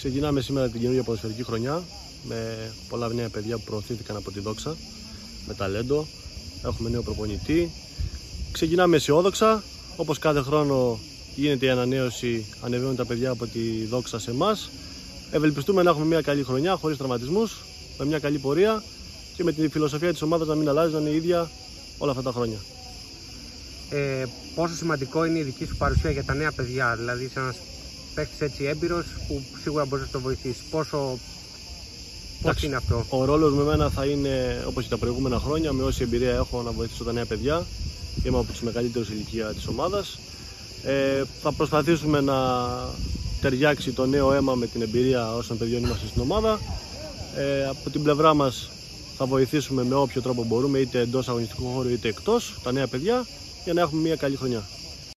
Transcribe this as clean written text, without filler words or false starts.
Ξεκινάμε σήμερα την καινούργια ποδοσφαιρική χρονιά με πολλά νέα παιδιά που προωθήθηκαν από τη Δόξα, με ταλέντο. Έχουμε νέο προπονητή. Ξεκινάμε αισιόδοξα. Όπως κάθε χρόνο γίνεται η ανανέωση, ανεβαίνουν τα παιδιά από τη Δόξα σε εμάς. Ευελπιστούμε να έχουμε μια καλή χρονιά, χωρίς τραυματισμούς, με μια καλή πορεία και με τη φιλοσοφία της ομάδας να μην αλλάζει, να είναι η ίδια όλα αυτά τα χρόνια. Πόσο σημαντικό είναι η δική σου παρουσία για τα νέα παιδιά, δηλαδή σε ένας παίκτης έτσι έμπειρος που σίγουρα μπορεί να το βοηθήσει. Πώς είναι αυτό? Ο ρόλος με εμένα θα είναι όπως και τα προηγούμενα χρόνια, με όση εμπειρία έχω, να βοηθήσω τα νέα παιδιά. Είμαι από τους μεγαλύτερους ηλικία της ομάδας. Θα προσπαθήσουμε να ταιριάξει το νέο αίμα με την εμπειρία όσων παιδιών είμαστε στην ομάδα. Από την πλευρά μας θα βοηθήσουμε με όποιο τρόπο μπορούμε, είτε εντός αγωνιστικού χώρου είτε εκτός, τα νέα παιδιά, για να έχουμε μια καλή χρονιά.